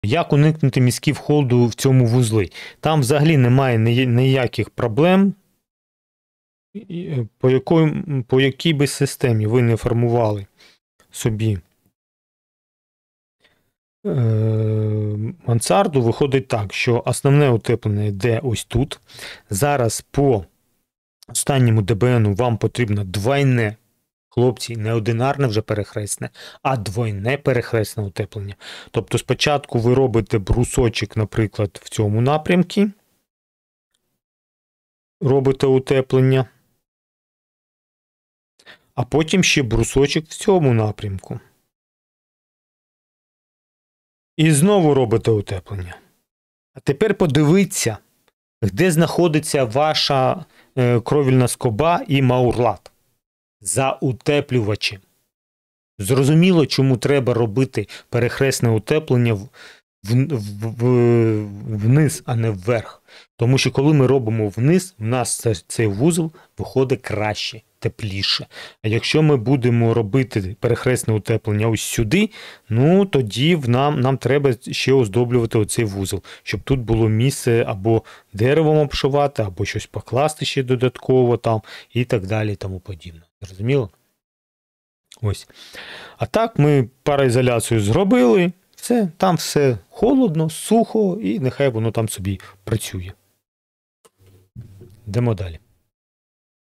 Як уникнути мізків холоду в цьому вузлі? Там взагалі немає ніяких проблем, по якій би системі ви не формували собі мансарду, виходить так, що основне утеплення йде ось тут. Зараз по останньому ДБНу вам потрібно двойне, хлопці, не одинарне вже перехресне, а двойне перехресне утеплення. Тобто спочатку ви робите брусочок, наприклад, в цьому напрямку, робите утеплення, а потім ще брусочок в цьому напрямку. І знову робите утеплення. А тепер подивіться, де знаходиться ваша кровільна скоба і маурлат. За утеплювачем. Зрозуміло, чому треба робити перехресне утеплення вниз, а не вверх. Тому що коли ми робимо вниз, в нас цей вузол виходить краще, тепліше. А якщо ми будемо робити перехресне утеплення ось сюди, ну тоді нам треба ще оздоблювати оцей вузол, щоб тут було місце або деревом обшивати, або щось покласти ще додатково там і так далі і тому подібне. Зрозуміло? Ось. А так ми пароізоляцію зробили, там все холодно, сухо і нехай воно там собі працює. Йдемо далі.